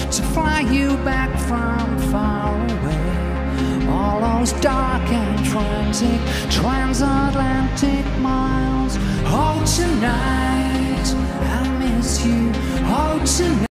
to fly you back from far away. All those dark and frantic transatlantic miles. Oh, tonight I miss you. Oh, tonight.